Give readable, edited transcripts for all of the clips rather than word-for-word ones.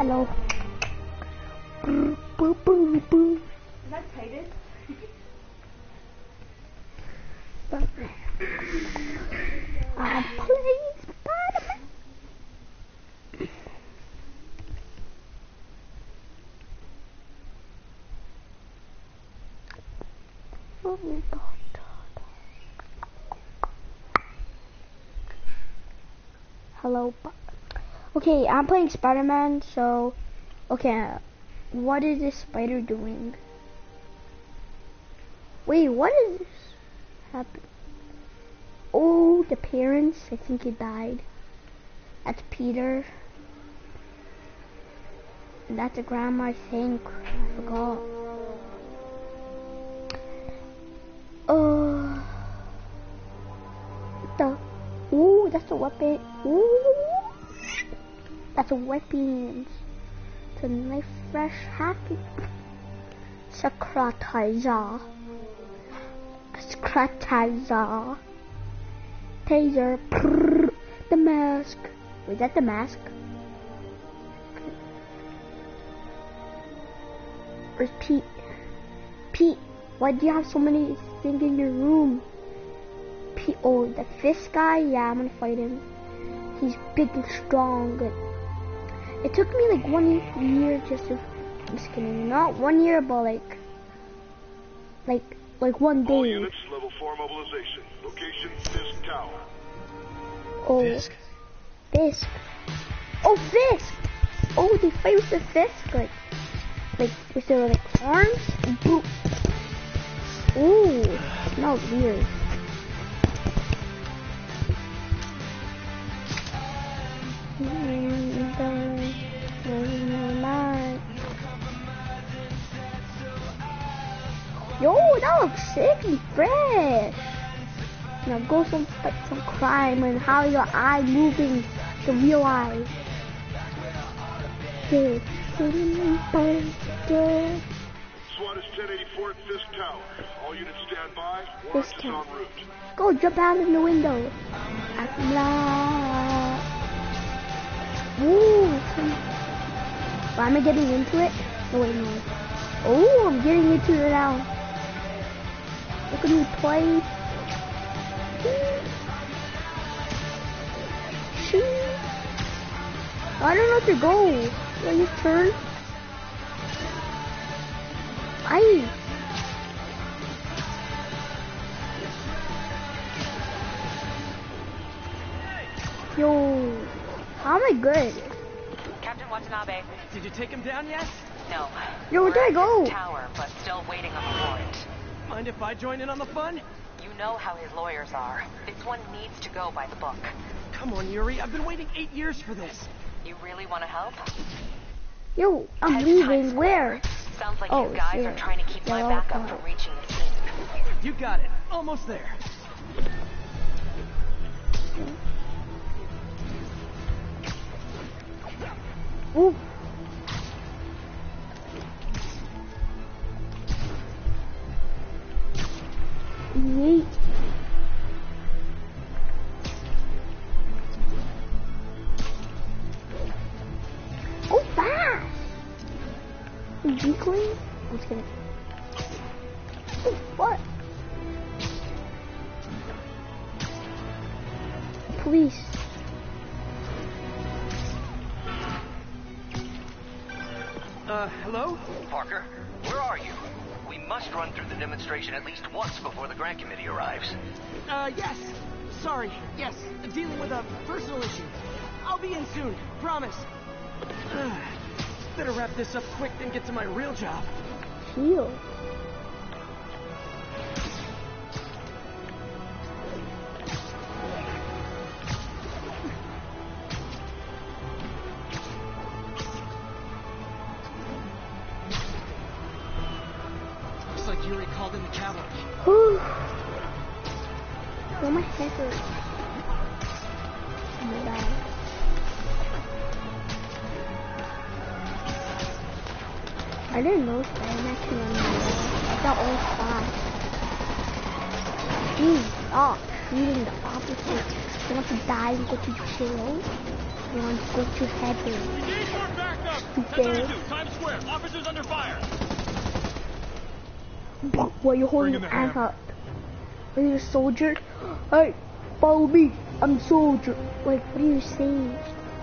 Hello. Boop, boop, boop, boop. Is that Titus? I'm playing Spider-Man. Oh my God. Hello. Okay, I'm playing Spider-Man, so... Okay, what is this spider doing? Wait, what is this happening? Oh, the parents, I think he died. That's Peter. And that's a grandma, I think. I forgot. Ooh, that's a weapon. Ooh, that's a weapon. It's a knife fresh happy. Secretizer. Secretizer. Taser. Prrr, the mask. Wait, that's the mask? Where's Pete? Pete, why do you have so many things in your room? Pete, oh, the fist guy? Yeah, I'm gonna fight him. He's big and strong. It took me like 1 year just to... I'm just kidding. Not 1 year, but like 1 day. All units, level 4 mobilization. Location, Fisk Tower. Oh. Fisk? Fisk. Oh, Fisk! Oh, they fight with the Fisk, like with their like arms. Boop. Ooh, smells weird. Yo, that looks sick and fresh. Now go fight some crime and how your eye moving, the real eye. SWAT is 1084 at Fisk Tower. All units stand by. Warrant is en route. Go jump out in the window. Ooh. Why am I getting into it? Oh wait, no. Oh, I'm getting into it now. Look at me play. Shoot. I don't know where to go. Do I just turn? Yo, how am I good? Captain Watanabe. Did you take him down yet? No. Yo, where did I go? Tower, but still waiting on the warrant. Mind if I join in on the fun? You know how his lawyers are. This one needs to go by the book. Come on, Yuri. I've been waiting 8 years for this. You really want to help? Yo, I'm Head leaving. Times Where? Sounds like Oh, you guys shit. are trying to keep my Well, backup from reaching the scene. You got it. Almost there. Ooh. Yeet. Oh, fast! Decoy? I'm just kidding. Oh, what? Police. Hello? Parker, where are you? We must run through the demonstration at least once before the grant committee arrives. Yes. Sorry. Yes. Dealing with a personal issue. I'll be in soon. Promise. Better wrap this up quick and get to my real job. Heal. Looks like Yuri called in the cavalry. Whew. Oh, my head hurts. Oh my God. I didn't know Spider-Man actually on the wall. I got all fast. Please stop shooting the officers. You want to die and go to jail? You want to go to heaven. Engage for backup. Stupid. 1032, Times Square. Officers under fire. What, you're holding Bring your in the hand up? Are you a soldier? Hey, follow me. I'm a soldier. Like, what are you saying?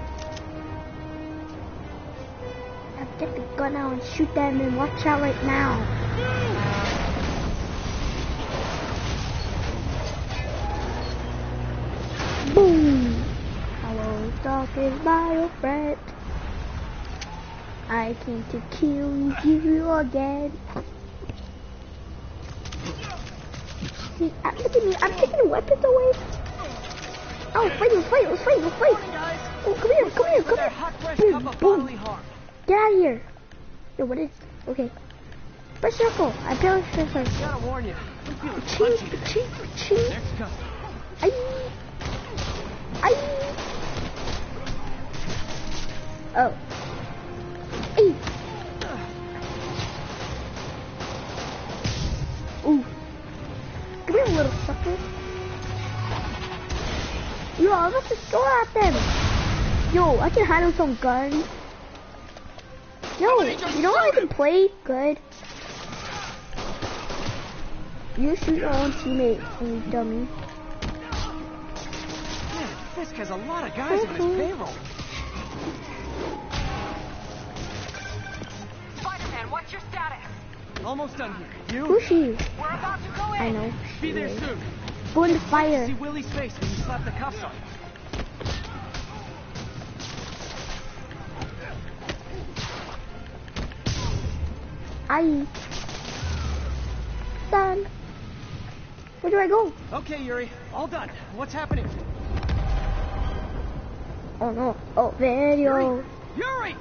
Now get the gun out and shoot them and watch out right now. Boom! Hello, darkest my old friend. I came to kill you again. See, look at me, I'm taking the weapons away. Oh, let's fight. Oh, come here. Boom, boom. Get out of here. Yo, what is, okay. Press circle, I barely press circle. Gotta warn you, I'm feeling punchy. Next customer. Aye. Oh. Hey. Ooh. Come here, little sucker. Yo, I'm about to throw at them. Yo, I can handle some guns. Yo, you know I can play good? You shoot your own teammate, you dummy. Man, Fisk has a lot of guys on his payroll. Spider-Man, what's your status? Almost done here. You? Who's she? We're about to go in. I know. Be there soon. Go in the fire. See Willie's face when you slap the cuffs on. Aye. Done. Where do I go? Okay, Yuri, all done. What's happening? Oh no. Oh, video. Yuri!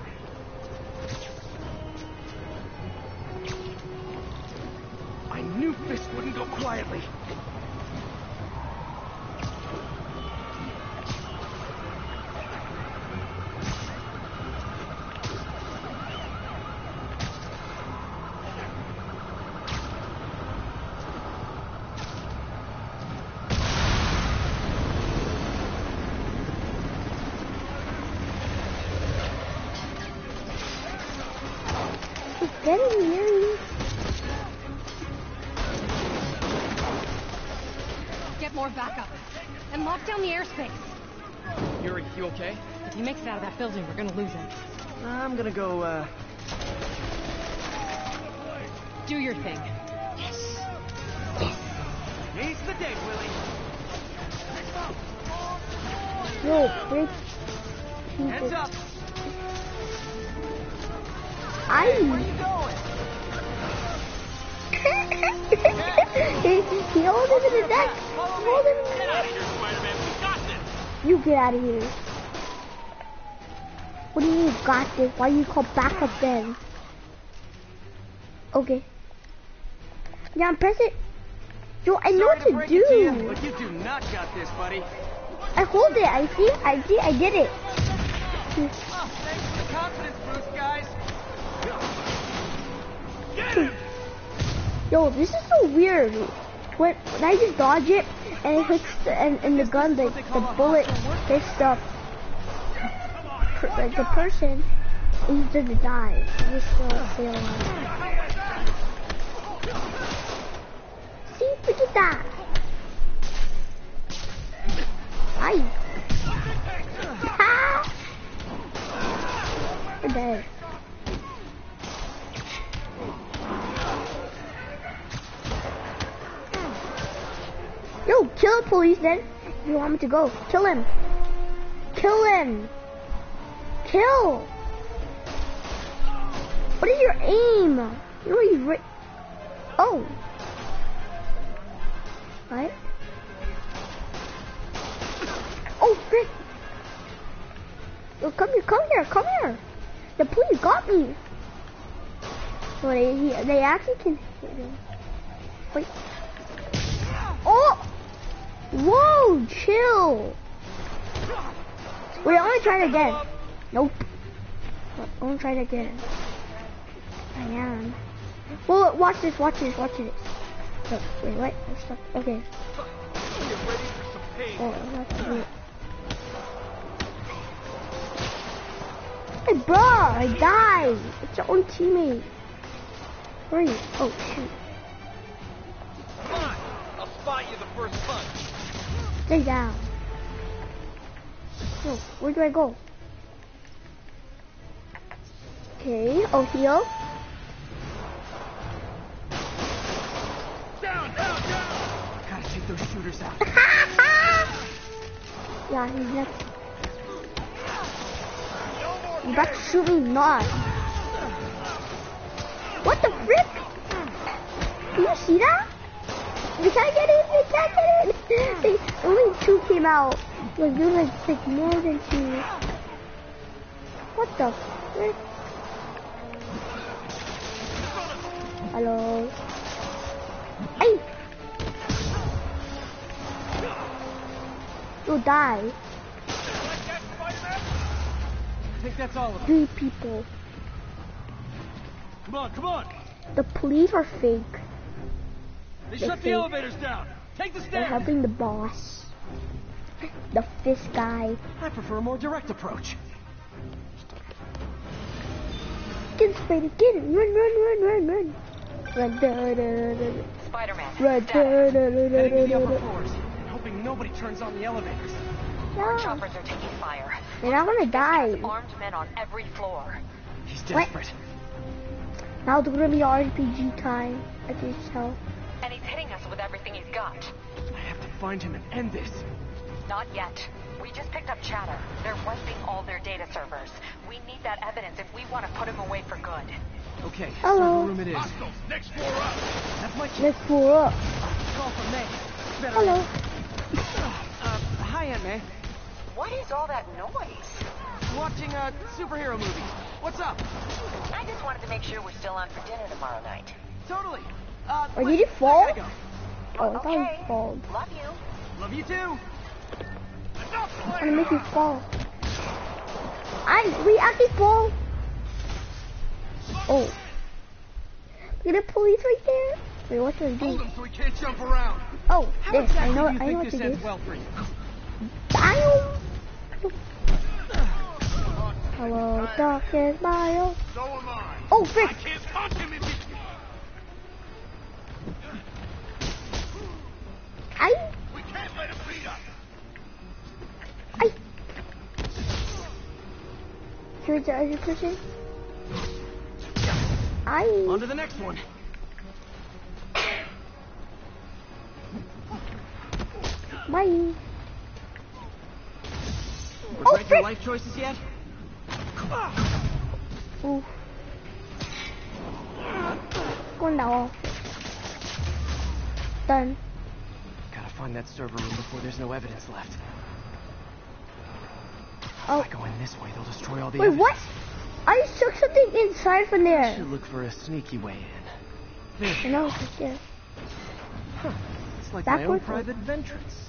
I knew Fisk wouldn't go quietly. Get in here. Get more backup. And lock down the airspace. Yuri, you okay? If he makes it out of that building, we're gonna lose him. I'm gonna go, Do your thing. He's the day, Willie. Yo, break. Heads up. Aye. Where you going? He holds him in the neck. Hold him in the Get out neck. of here, Spider-Man. We got this. You get out of here. What do you mean, got this? Why you call backup then? Okay. Yeah, press it. Yo, I know what to break it to you, do. but you do not got this, buddy. I hold it. I did it. Oh, thanks for the confidence boost, guys. Get him. Yo, this is so weird. When I just dodge it and it hits and the gun, the bullet hits the person, and he doesn't die. He's still stay alive. See, look at that. Aye. Ha! You're dead. Yo, kill the police then. If you want me to go. Kill him. Kill him. Kill. What is your aim? You know he's oh. What? Oh, frick. Yo, come here. The police got me. So they actually can hit him. Wait. Oh! Whoa, chill. Wait, I want to try it again. Nope. I want to try it again. I am. Well, watch this. Oh, wait, what? Stop. Okay. Oh, that's weird. Hey, bro, I died. It's your own teammate. Where are you? Oh, shoot. Come on. I'll spot you the first punch. Stay down. No, where do I go? Okay, oh, heal. Down, down, down. Gotta take those shooters out. Yeah, he's next. You about to shoot me? Not. What the frick? Do you see that? We can't get in. We can't get in. Only 2 came out. Like, there was like more than 2. What the frick? Hello. Hey. You'll die. I think that's all of them. 3 people. Come on, come on. The police are fake. They They're shut the fake. elevators down. Take the They're stairs. helping the boss. The fist guy. I prefer a more direct approach. Get Spidey, get it. Run, run, run, run, run. Run, da, da, da, da. Spider-Man, Run, da, status. da, da, da, Heading to the da, upper da. floors, hoping nobody turns on the elevators. Our Yeah. choppers are taking fire. They're not gonna die. Armed men on every floor. He's What? desperate. Now it's gonna be RPG time. I can tell. And he's hitting us with everything he's got. I have to find him and end this. Not yet. We just picked up chatter. They're wiping all their data servers. We need that evidence if we want to put him away for good. Okay, Hello. server room it is. Hostiles, next floor up. That's my chance. Let's pull up. Call from May. Better. Hello. Hi, Aunt May. What is all that noise? Watching a superhero movie. What's up? I just wanted to make sure we're still on for dinner tomorrow night. Totally. Or wait, did it fall? I gotta go. Oh, I thought Okay. it fall. Love you. Love you too. Enough I'm gonna playing make you around. fall. We actually fall. Oh. Look at the police right there. Wait, what should I Hold do? him so he can't jump around. Oh, How this. exactly I know do you think what this to do. ends well for you? Bio. Hello, darkness, bio. So am I. Oh, I frick. can't punch him if he... We can't let him beat us. Here's the other person. On to the next one. Bye. Regret your frick. life choices yet? Ooh. Going down. Done. Gotta find that server room before there's no evidence left. Oh. If I go in this way, they'll destroy all the Wait, evidence. what? I took something inside from there. Should look for a sneaky way in. There. I know, it's right there. Huh. It's like my own Backwards? private ventrance.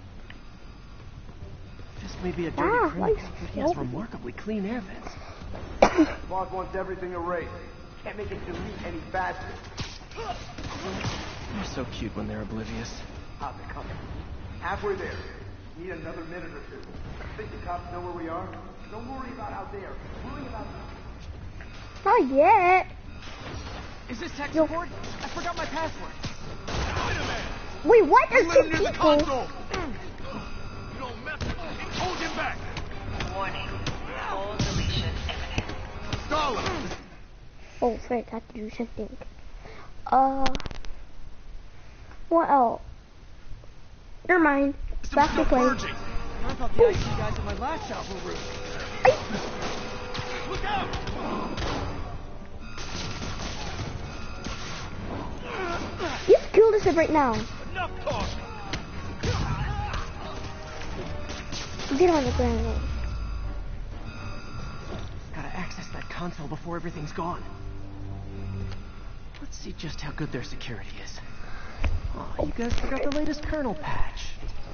This may be a dirty Ah, criminal, nice. but he has remarkably clean air vents. Boss wants everything erased. Can't make it delete any faster. They're so cute when they're oblivious. How's it coming? Halfway there. Need another minute or two. Think the cops know where we are? Don't worry about out there. Worry about... Not yet. Is this tech support? I forgot my password. Wait, what? There's Let 2 him near the people. console. You don't mess with him. Hold him back. Warning. Full deletion imminent. Stalin. Oh, frick, I have to do something. What else? Never mind. Back to play. I thought the IT guys at my last job were rude. Look out. You have to kill this right now. Enough talk. Get on the ground. Gotta access that console before everything's gone. Let's see just how good their security is. Oh, you guys forgot the latest kernel patch.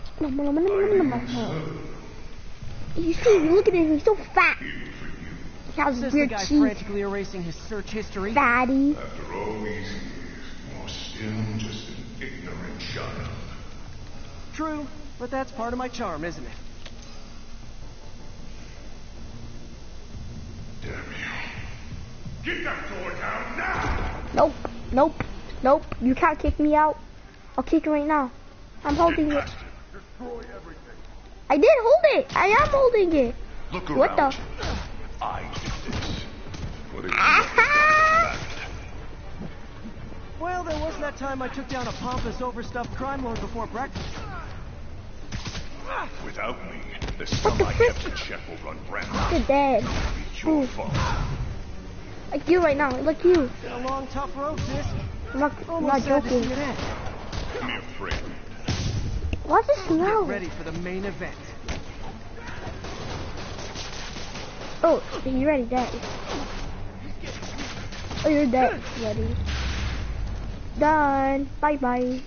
You see, look at him, he's so fat. He has Is this the weird guy teeth. frantically erasing his search history? Fatty. After all these years, you're still just an ignorant child. True, but that's part of my charm, isn't it? Get that door down now! Nope, nope, nope. You can't kick me out. I'll kick it right now. I'm holding it. Destroy everything. I did hold it. I am holding it. Look What around. the? I did this. What is Ah! Well, there was that time I took down a pompous, overstuffed crime lord before breakfast. Without me, the What scum the I frick? kept in check will run rampant. You're dead. It's your Ooh. fault. Like you right now. Like you. Been a long, tough road, sis. I'm not Almost sad to see joking. it end. Give me a friend. What's the smell? Get ready for the main event. Oh, you're ready, dead. Oh, you're dead. Ready. Done. Bye bye.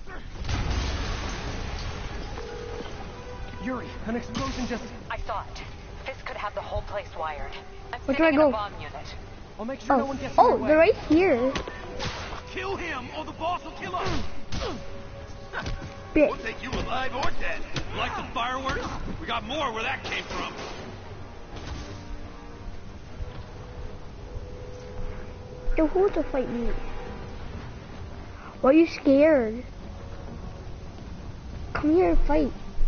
Yuri, an explosion just... I saw it. This could have the whole place wired. I'm Where do I sitting in go? a bomb unit. I'll make sure no Oh, one gets in oh, my they're way. right here. Kill him, or the boss will kill us. Bitch. We'll take you alive or dead. Like the fireworks? We got more where that came from. Yo, who wants to fight me? Why are you scared? Come here and fight.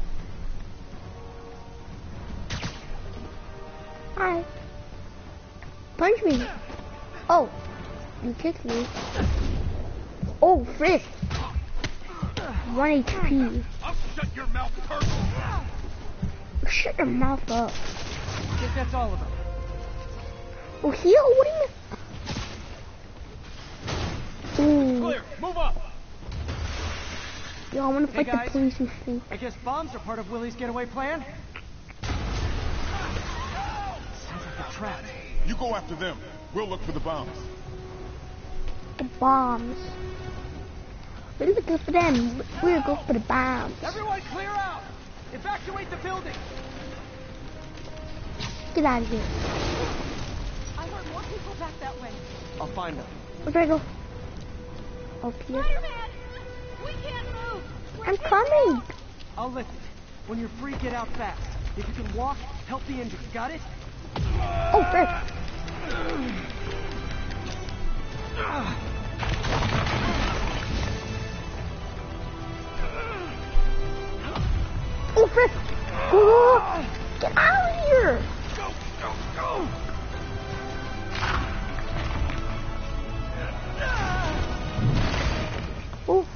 Hi. Punch me. Oh, you kicked me. Oh, frick. 1 HP. I'll shut your mouth, turtle. Shut your mouth up. I think that's all of them. Oh, here? What do you mean? Ooh. Clear, move up. Yo, I want to Hey, fight guys. the police and think. I guess bombs are part of Willie's getaway plan? Sounds like they're trapped. You go after them. We'll look for the bombs. The bombs. We're looking for them. We're going for the bombs. Everyone clear out! Evacuate the building! Get out of here. I heard more people back that way. I'll find them. Where do I go? Up here. Spider-Man! We can't move! We're I'm hit coming. I'll lift it. When you're free, get out fast. If you can walk, help the injured. Got it? Oh, frick. Oh, frick. Oh, get out of here. Go, go, go. Oh,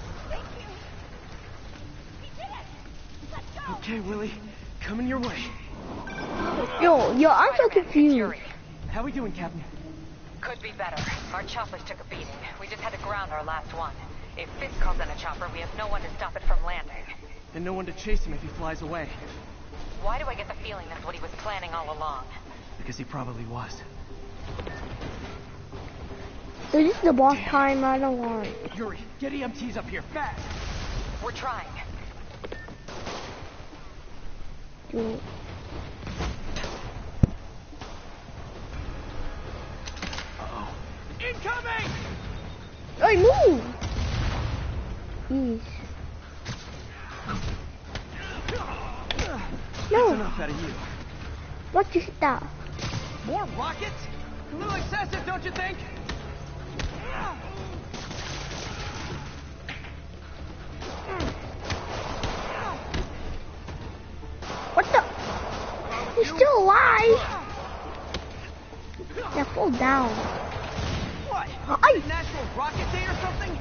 Okay, Willie. Coming your way. yo, I'm so Spider-Man, it's confused. Yuri. How we doing, Captain? Could be better. Our choppers took a beating. We just had to ground our last one. If Fisk calls in a chopper, we have no one to stop it from landing. And no one to chase him if he flies away. Why do I get the feeling that's what he was planning all along? Because he probably was. So this is the boss time I don't want. Yuri, get EMTs up here, fast! We're trying. Dude. Uh-oh. Incoming! Hey, move! Jeez. That's No, enough out of you. what you stop? More rockets? A little excessive, don't you think? What the? He's still alive! Yeah, fall down. What? I- Is it National Rocket Day or something?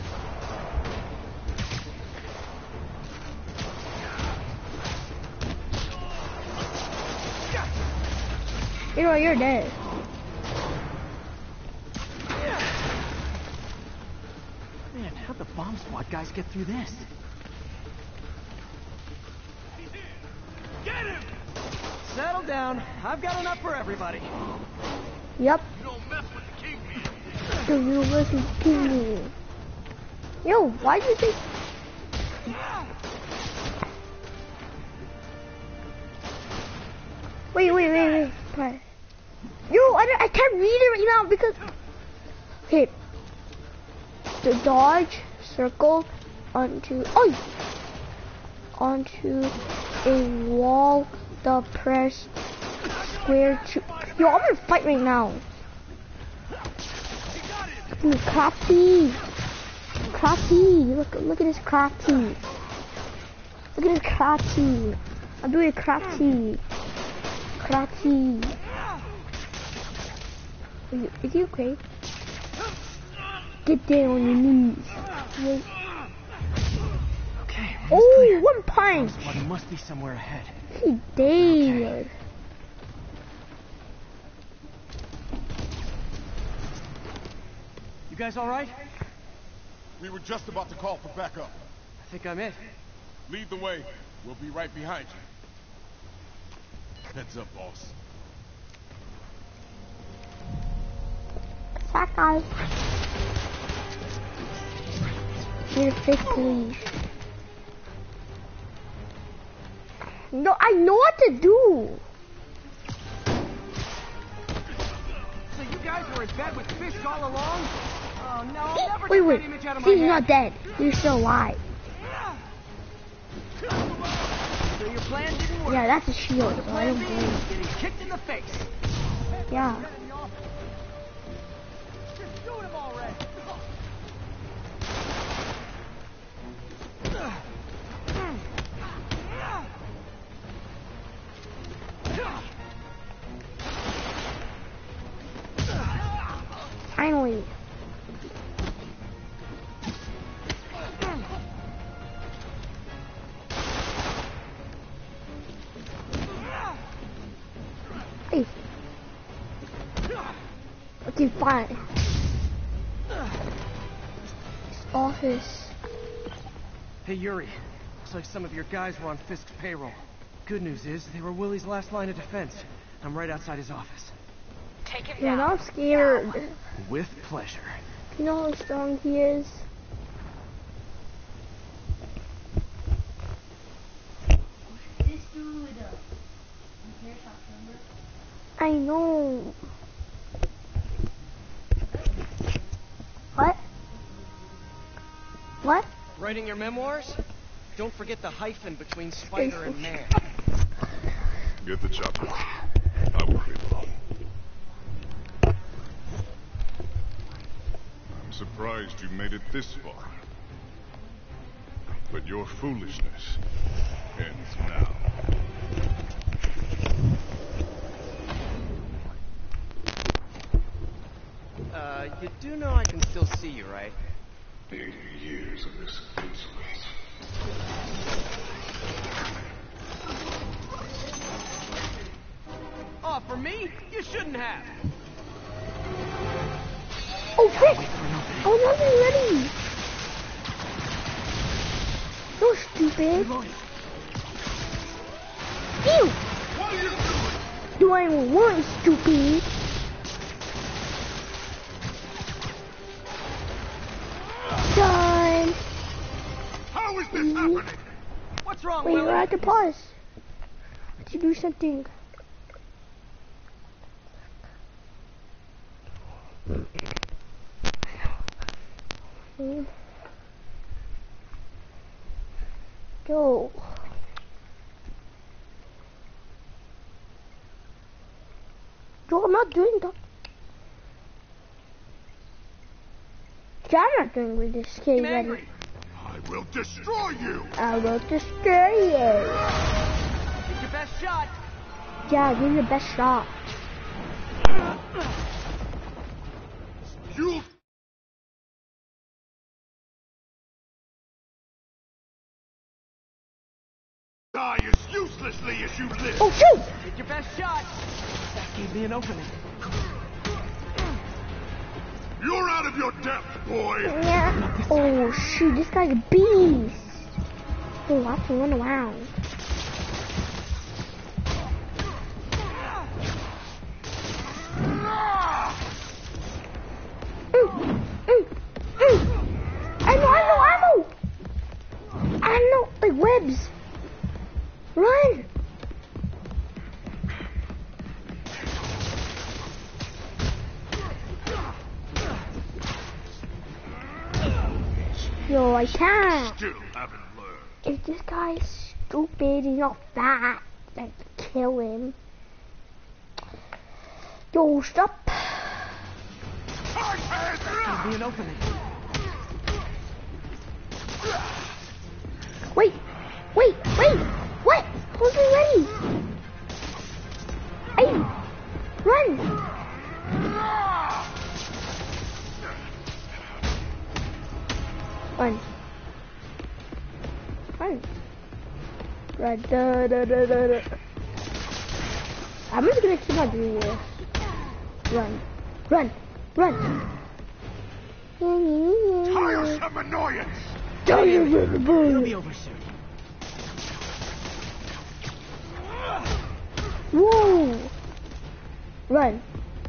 You know, you're dead. Man, how'd the bomb squad guys get through this? Get him! Settle down. I've got enough for everybody. Yep. You don't mess with the Kingpin. So you listen to me. Yo, why do you think? Wait. What? Yo, I can't read it right now because. Okay. The dodge circle onto a wall. The press square to. Yo, I'm gonna fight right now. Crafty. Crafty. Look at this crafty. Look at this crafty. I'm doing crafty. Crafty. Is he okay? Get down on your knees. Wait. Okay. Oh, one punch. He must be somewhere ahead. He did. Okay. You guys all right? We were just about to call for backup. I think I'm it. Lead the way. We'll be right behind you. Heads up, boss. That guy. Need a fake leave. No, I know what to do. So you guys were in bed with Fisk all along? Oh no, I'll never Wait, get wait. that image out of my He's head. not dead. He's still alive. So your plan didn't work. Yeah, that's a shield. So I Plan don't B, blame. getting kicked in the face. Yeah. Just shoot him already. Finally. Hey. Okay, fine. His office. Hey Yuri, looks like some of your guys were on Fisk's payroll. Good news is, they were Willie's last line of defense. I'm right outside his office. Take him You're down. not scared. With pleasure. You know how strong he is? This dude with a hair shop number. I know. What? What? Writing your memoirs? Don't forget the hyphen between spider and man. Get the chopper. I won't be long. I'm surprised you made it this far. But your foolishness ends now. You do know I can still see you, right? 80 years of this insolence. Oh, for me? You shouldn't have. Oh, frick! I was not even ready! So stupid! Ew! What are you doing? Do I want stupid? Done! How is this happening? What's wrong, Wait, Willie? I have to pause. To do something. Go. Yo, I'm not doing that. I'm not doing with this kid I'm ready. angry. I will destroy you! I will destroy you. Take your best shot. Yeah, give me the best shot. You'll die as uselessly as you live! Oh, shoot! Take your best shot. That gave me an opening. You're out of your depth, boy! Yeah. Oh, shoot, this guy's a beast. Oh, I have to run around. Ammo! Like webs. Run! Yo, I can't. Still haven't learned. If this guy is stupid, he's not fat, I have to kill him. Yo, stop. Could be an opening. Wait! Wait! What? Hold me ready! Hey! Run! Run. Run. Da. I'm just gonna keep on doing this. Run. Tiresome annoyance! It'll be over soon. Whoa! Run.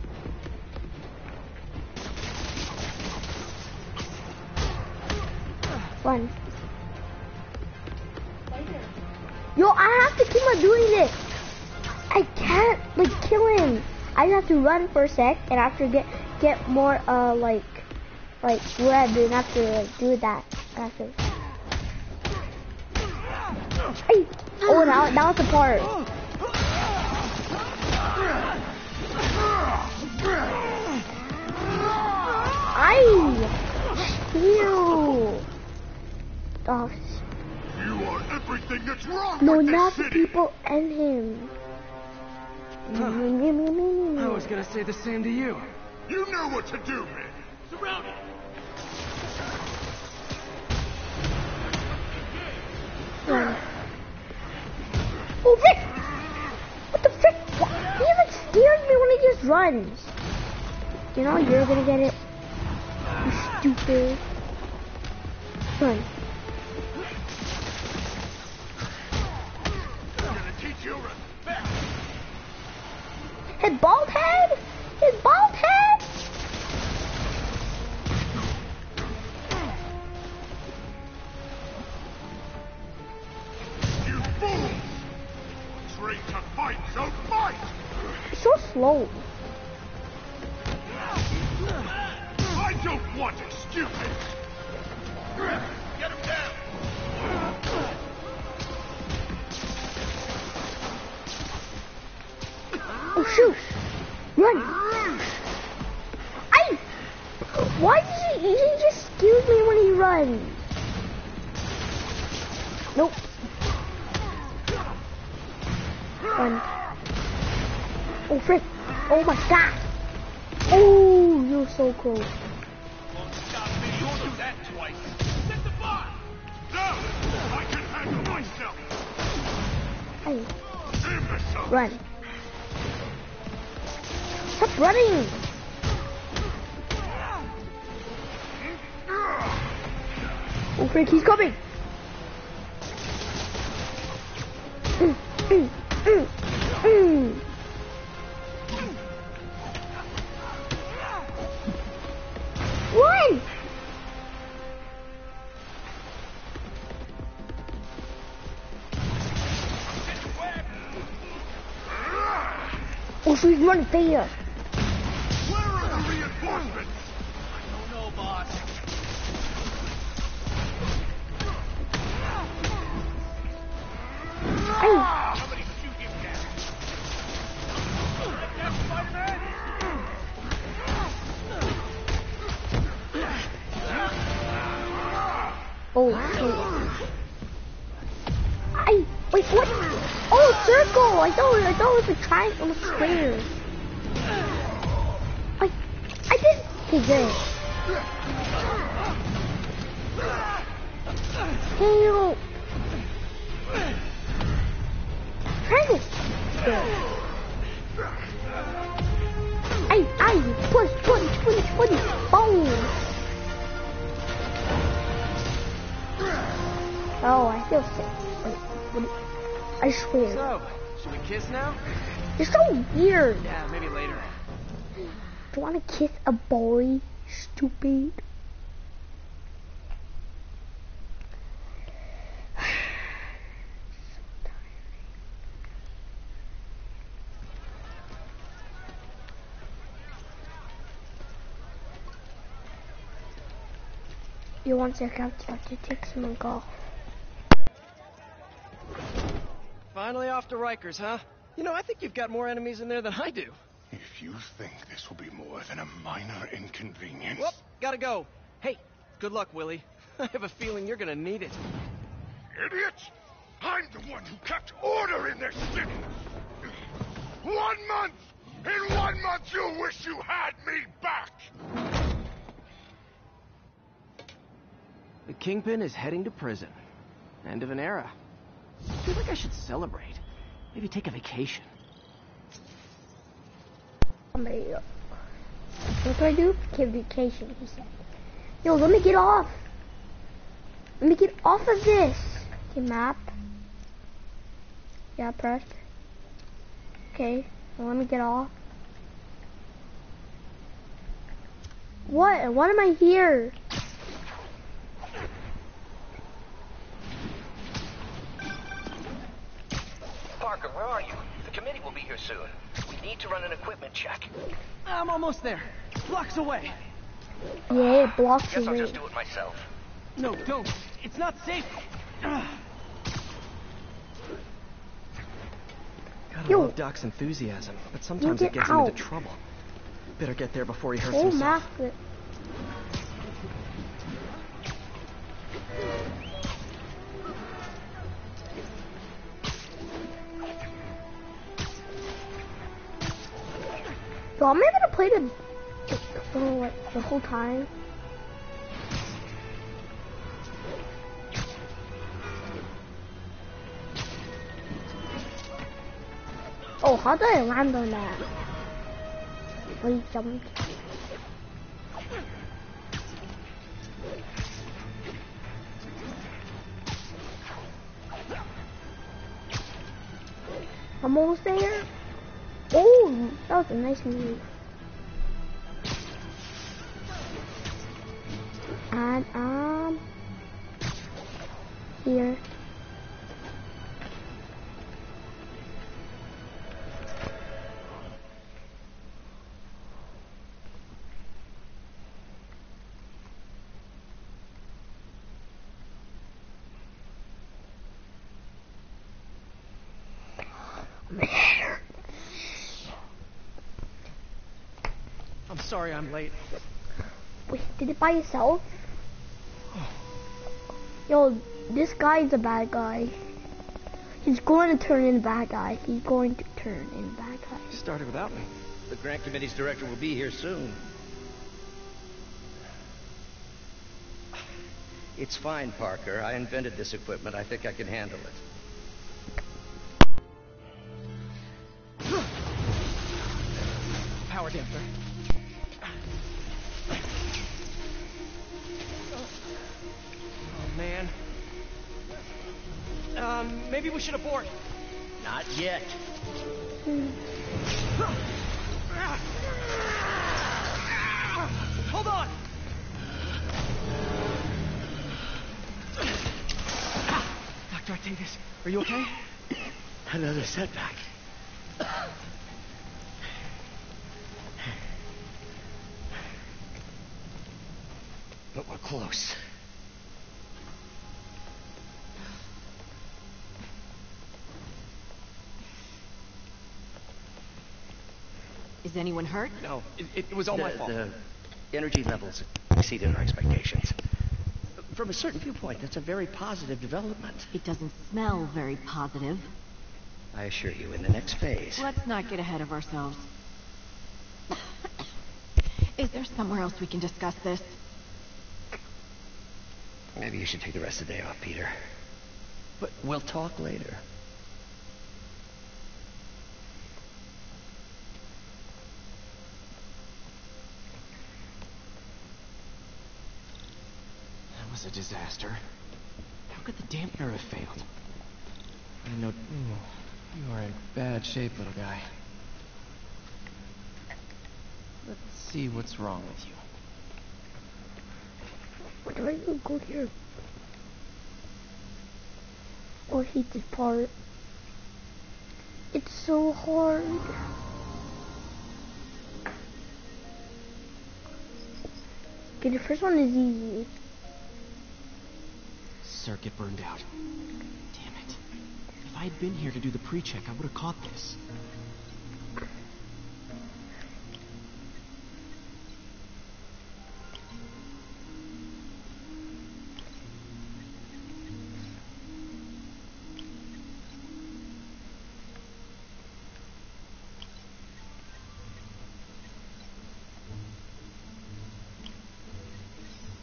Yo, I have to keep on doing this. I can't kill him. I just have to run for a sec and after get more like red and after do that after. Hey! Oh, that was the part. Ew! Oh. You are everything that's wrong No, with not this the city. people and him. I was gonna say the same to you. You know what to do, man. Surround it. Run. Oh, Rick! What the frick? He even scares me when he just runs. You know you're gonna get it. You stupid. Run. I'm gonna teach you respect. His bald head? His bald head? You fools! Trained to fight, so fight! He's so slow. I don't want excuses! Get him down! Oh shoot! Run! Why does he just scares me when he runs? Nope. Run. Oh frick! Oh my god! Oh, you're so close. Won't stop me. You won't do that twice. Set the bar. No! I can handle myself! Hey, Imbecile! run. Stop running! Oh frick, he's coming! Run! Oh, so he's running there. Where are the reinforcements? I don't know, boss. Hey, Somebody shoot him down. That's Spider-Man. oh, shoot. Wait, what? Oh, circle! I thought it was a triangle, a square. I did. Okay, good. Help! Triangle. Good. Push. Boom. Oh, I feel sick. Wait, what? I swear. So, should we kiss now? You're so weird. Yeah, maybe later. Do you want to kiss a boy? Stupid. You want to have to take some golf. Finally off to Rikers, huh? You know, I think you've got more enemies in there than I do. If you think this will be more than a minor inconvenience... Whoop, gotta go. Hey, good luck, Willie. I have a feeling you're gonna need it. Idiots! I'm the one who kept order in this city! 1 month! In 1 month you'll wish you had me back! The Kingpin is heading to prison. End of an era. I feel like I should celebrate. Maybe take a vacation. What do I do? Take vacation, he said. Yo, let me get off. Let me get off of this. Okay, map. Yeah, press. Okay, well, let me get off. What? Why am I here? Parker, where are you? The committee will be here soon. We need to run an equipment check. I'm almost there. Blocks away. Yeah, it blocks Guess I'll away. just do it myself. No, don't. It's not safe. Gotta Yo. love Doc's enthusiasm, but sometimes it get gets him out. into trouble. Better get there before he hurts Oh, himself. master. So am I gonna play the whole time? Oh, how did I land on that? Oh, he jumped. I'm almost there. Oh, that was a nice move. And here. I'm sorry I'm late. Wait, did it by yourself? Yo, this guy's a bad guy. He's going to turn in a bad guy. He's going to turn in a bad guy. You started without me. The grant committee's director will be here soon. It's fine, Parker. I invented this equipment. I think I can handle it. Power damper. Oh, man. Maybe we should abort. Not yet. Hold on! Dr. Octavius, are you okay? Another setback. But we're close. Is anyone hurt? No, it was all my fault. The energy levels exceeded our expectations. From a certain viewpoint, that's a very positive development. It doesn't smell very positive. I assure you, in the next phase... Let's not get ahead of ourselves. Is there somewhere else we can discuss this? Maybe you should take the rest of the day off, Peter. But we'll talk later. That was a disaster. How could the dampener have failed? I know... You are in bad shape, little guy. Let's see what's wrong with you. What do I do? Go here. Oh, I hate this part. It's so hard. Okay, the first one is easy. Circuit burned out. Damn it. If I had been here to do the pre-check, I would have caught this.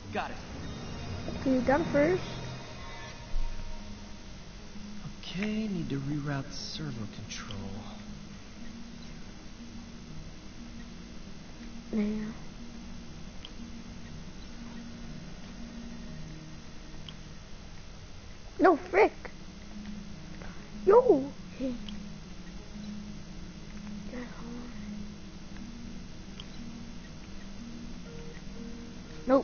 Got it. You done first? Okay, need to reroute servo control. Yeah. No, frick. Yo. Hey. Nope.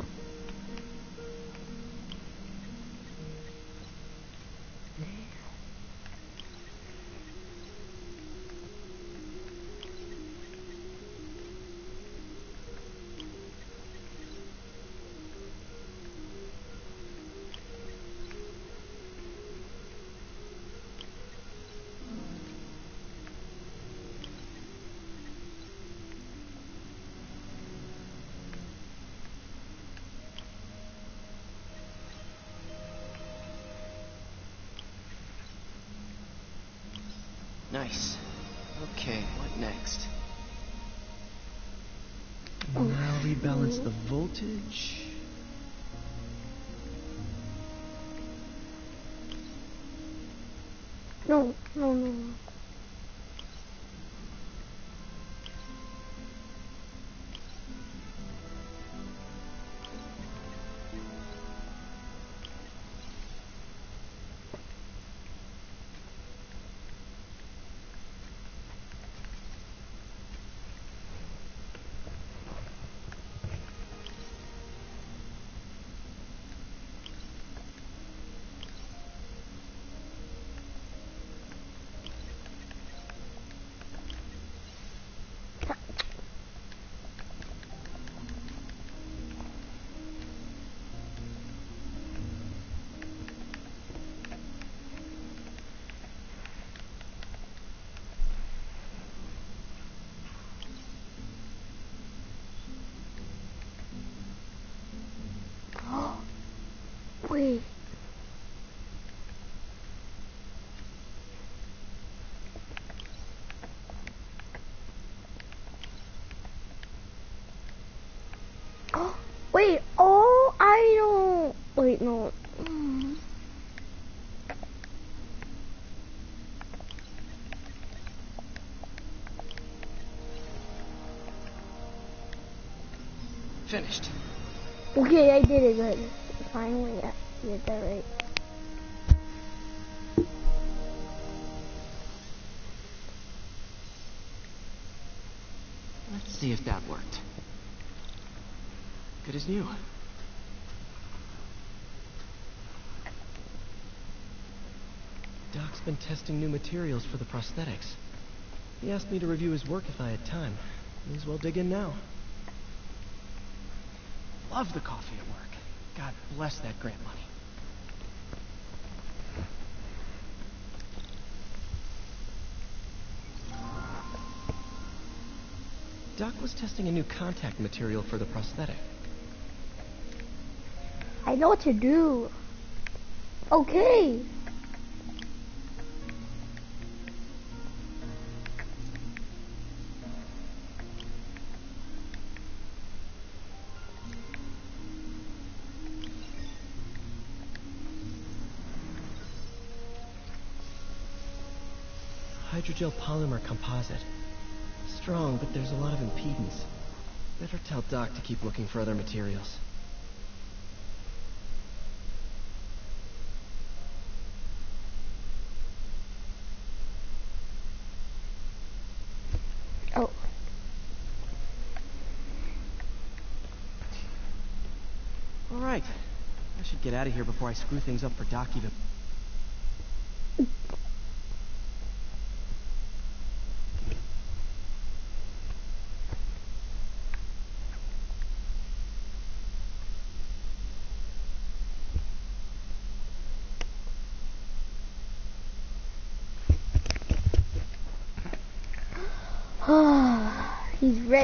Nice. Okay, what next? Now rebalance the voltage. No. Wait. Oh, wait. Oh, I don't. Wait, no. Finished. Okay, I did it good. Finally, I did that right. Let's see if that worked. Good as new. Doc's been testing new materials for the prosthetics. He asked me to review his work if I had time. May as well dig in now. Love the coffee at work. God bless that grant money. Doc was testing a new contact material for the prosthetic. I know what to do. Okay. Hydrogel polymer composite. Strong, but there's a lot of impedance. Better tell Doc to keep looking for other materials. Oh. All right. I should get out of here before I screw things up for Doc even. He's rich.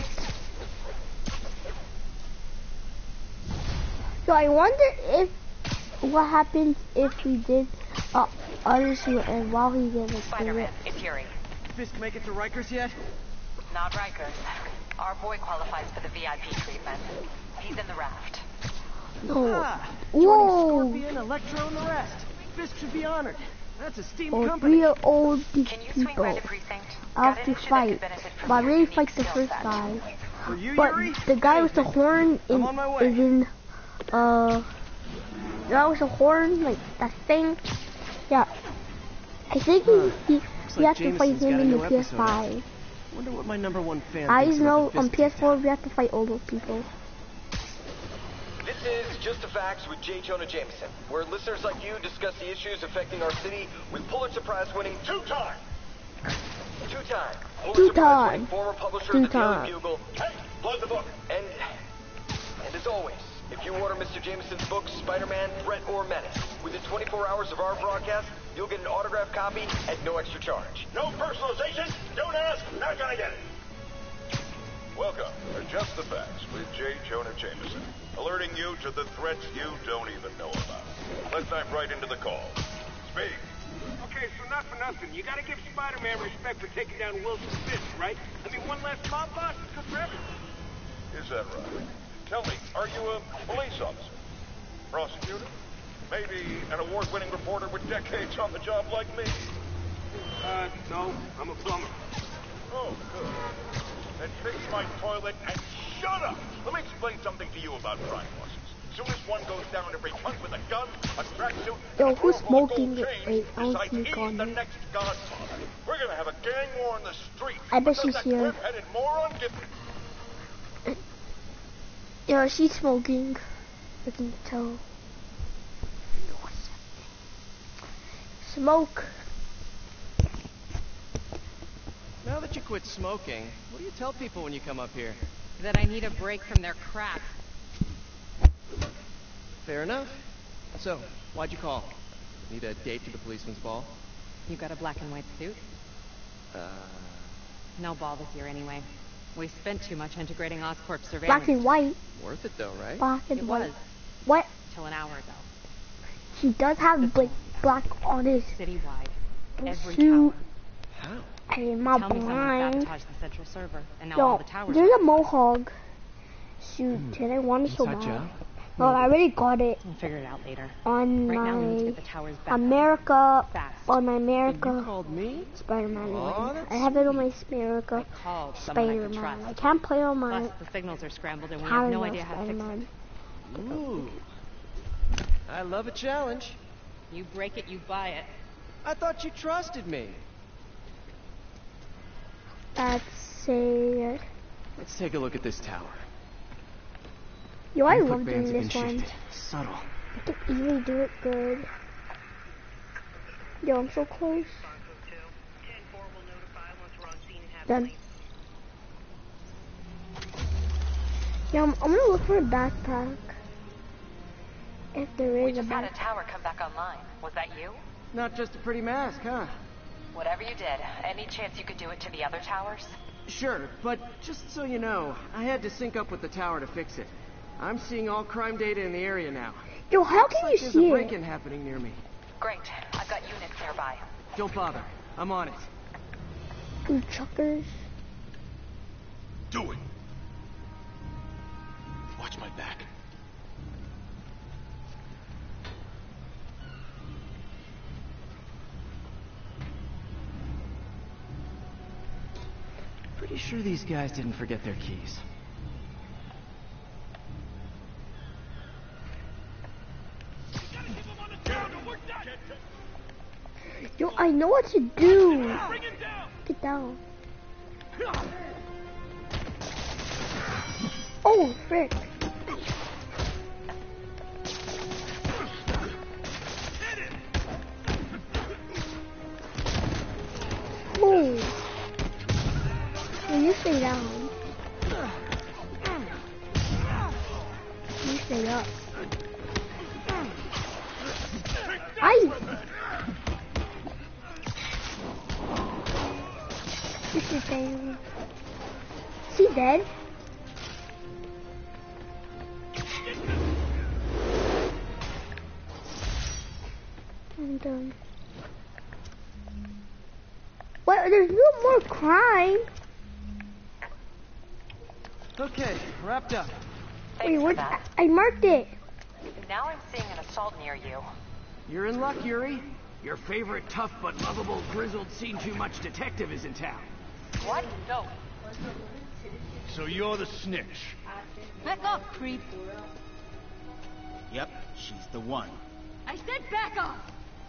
So I wonder if what happens if we did Odyssey and while he did it. Spider-Man, it's Yuri. Fisk make it to Rikers yet? Not Rikers. Our boy qualifies for the VIP treatment. He's in the raft. No. Ah, Whoa. joining Scorpion, Electro, and the rest. Fisk should be honored. That's a steam Oh, company. real old these Can you swing by people. the precinct? I have Got to an issue that fight. could benefit from But I your really unique fight the skill first set. guy. For you, But Yuri? the guy with the horn I'm on my way. is in, the guy with the horn, like, that thing. Yeah. I think you have to fight Jameson's him got a in the new episode out. PS5. Wonder what my #1 fan I thinks know about the on Fisk PS4 we have to fight older people. This is Just the Facts with J. Jonah Jameson, where listeners like you discuss the issues affecting our city with Pulitzer Prize-winning two-time Pulitzer Prize-winning former publisher of the Daily Bugle. Hey, plug the book. And as always, if you order Mr. Jameson's books, Spider-Man, Threat, or Menace, within 24 hours of our broadcast, you'll get an autographed copy at no extra charge. No personalization. Don't ask. Not gonna get it. Welcome to Just the Facts with J. Jonah Jameson, alerting you to the threats you don't even know about. Let's dive right into the call. Speak. Okay, so not for nothing. You gotta give Spider-Man respect for taking down Wilson Fisk, right? I mean, one less mob boss is good for everyone. Is that right? Tell me, are you a police officer? Prosecutor? Maybe an award-winning reporter with decades on the job like me? No, I'm a plumber. Oh, good. Then fix my toilet and shut up! Let me explain something to you about crime bosses. Soon as one goes down every hunt with a gun, a tracksuit, Yo, and a who's roll full of smoking? gold chains, Wait, I'll decides sneak he's on the you. next godfather. We're gonna have a gang war in the street. I bet Does she's that here. whip-headed moron get... Yeah, she's smoking. I can tell. Smoke. Now that you quit smoking, what do you tell people when you come up here? That I need a break from their crap. Fair enough. So, why'd you call? Need a date to the policeman's ball? You got a black and white suit? No ball this year anyway. We spent too much integrating Oscorp surveillance. Black and white. Worth it though, right? Black and It white. was. What? Till an hour ago. He does have black on his Citywide. Every suit. tower. How? And my Tell me someone blind. sabotaged the central server, and now all Yo, the towers there's are a mohawk suit, and I want it so Inside bad. job? Well, I already got it We'll figure it out later. on Right now we need to my get the towers back. America, Fast. on my You America called me? Spider-Man Oh, one. that's I have it on my America I called someone I could Spider-Man. trust. I can't play on my Plus, the signals are scrambled and we have no calendar idea how to fix Spider-Man. it. Ooh. I love a challenge. You break it, you buy it. I thought you trusted me. That's it. Let's take a look at this tower. Yo, I Input love doing bands have this been one. shifted. Subtle. I can easily do it good. Yo, I'm so close. Done. Yeah, I'm gonna look for a backpack. If there We is a just had a backpack. tower come back online. Was that you? Not just a pretty mask, huh? Whatever you did, any chance you could do it to the other towers? Sure, but just so you know, I had to sync up with the tower to fix it. I'm seeing all crime data in the area now. Yo, how can you There's see a it? break-in happening near me. Great. I've got units nearby. Don't bother. I'm on it. You chuckers. Do it. Watch my back. Pretty sure these guys didn't forget their keys. Yo, I know what to do. Get down. Oh, frick. Oh. Will you stay down? You stay up. I. This is down. Is he dead? I'm done. What? There's no more crime. Okay, wrapped up. Wait, what? I marked it. Now I'm seeing an assault near you. You're in luck, Yuri. Your favorite tough but lovable, grizzled, seen-too-much detective is in town. What? No. So you're the snitch. Back off, creep. Yep, she's the one. I said back off!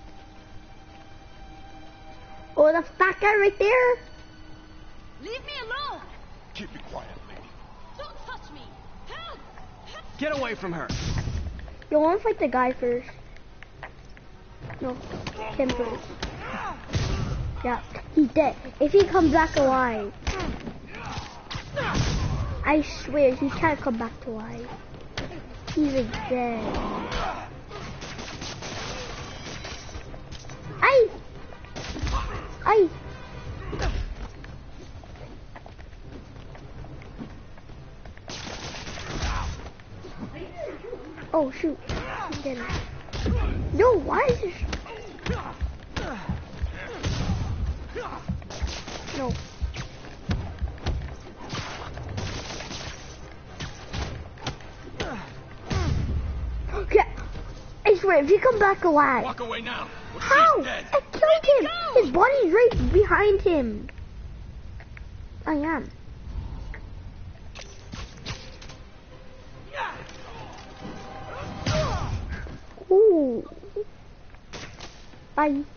Oh, the fat guy right there. Leave me alone! Keep it quiet, lady. Don't touch me! Help! Get away from her. You want to fight the guy first? No, him first. Yeah, he's dead. If he comes back alive, I swear he can't come back to life. He's dead. Ay! Oh shoot! I'm dead. No, why is this? No. Okay. I swear, if you come back alive. Walk away now. How? I killed him. His body's right behind him. I am. Ooh. Bye.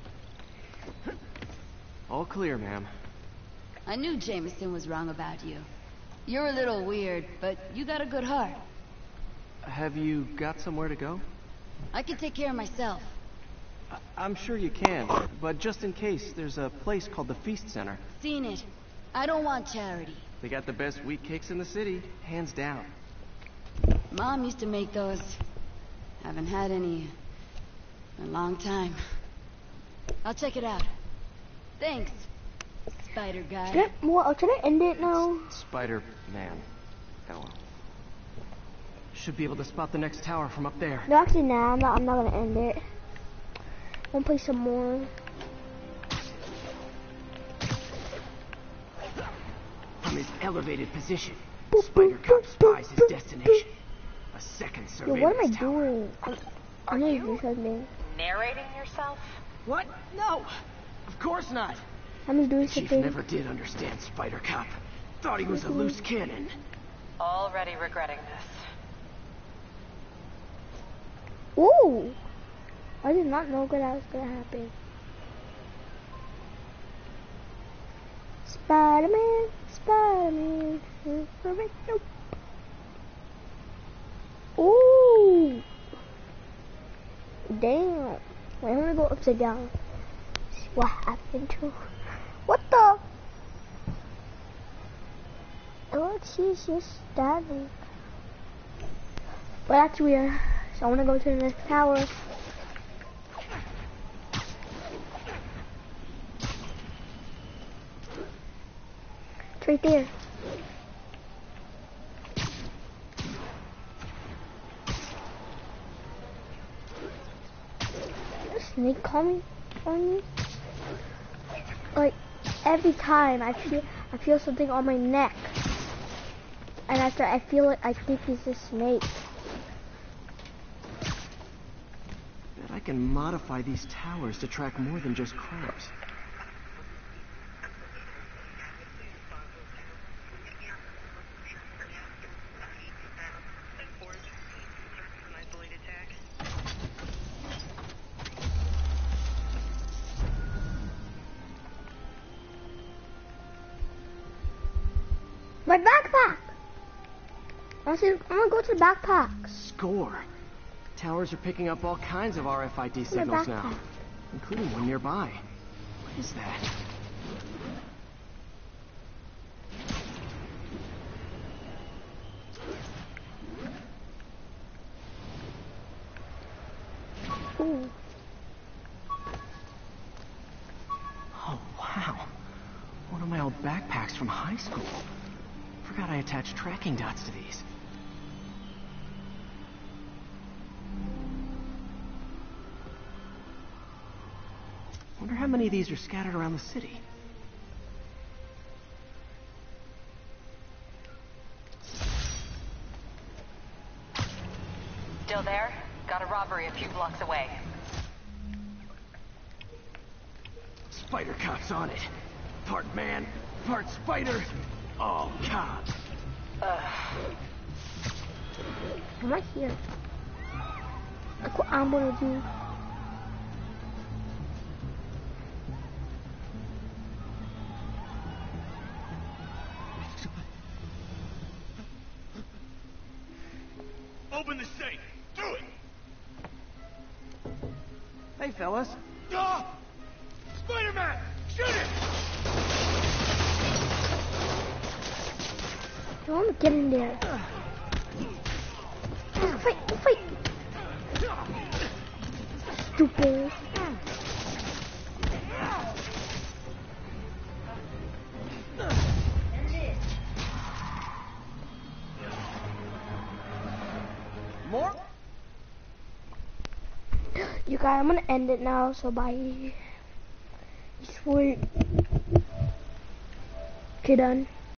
All clear, ma'am. I knew Jameson was wrong about you. You're a little weird, but you got a good heart. Have you got somewhere to go? I can take care of myself. I'm sure you can, but just in case, there's a place called the Feast Center. Seen it. I don't want charity. They got the best wheat cakes in the city, hands down. Mom used to make those. Haven't had any in a long time. I'll check it out. Thanks, Spider Guy. Should I end it now? Spider-Man. Oh well. Should be able to spot the next tower from up there. No, actually, no, I'm not gonna end it. I'm gonna play some more. From his elevated position, Spider Cop spies his destination. A second surveillance Yo, what am I tower. doing? Are you something. narrating yourself? What? No! Of course not! I'm just doing Chief something. never did understand Spider Cop. Thought he was a loose cannon. Already regretting this. Ooh! I did not know that was gonna happen. Spider-Man, Spider-Man, perfect. Nope. Ooh! Damn. Wait, I'm gonna go upside down. See what happened to. What the? Oh, she's just stabbing. But that's weird. So I wanna go to the next tower. It's right there. A snake coming on me? Like every time I feel something on my neck. And after I feel it, I think it's a snake. Bet I can modify these towers to track more than just crimes. My backpack! I'm gonna go to the backpack. Score! Towers are picking up all kinds of RFID signals now, including one nearby. What is that? Ooh. Oh, wow. One of my old backpacks from high school. Forgot I attached tracking dots to these. Wonder how many of these are scattered around the city. Still there? Got a few blocks away. Spider Cop's on it. Part man, part spider. Oh, God. I'm right here. Look what I'm gonna do. Open the safe. Do it. Hey, fellas. Ah! Spider-Man! Shoot it! I want to get in there. Fight! Fight! Stupid. More? You guys, I'm gonna end it now, so bye. Sweet. Okay, done.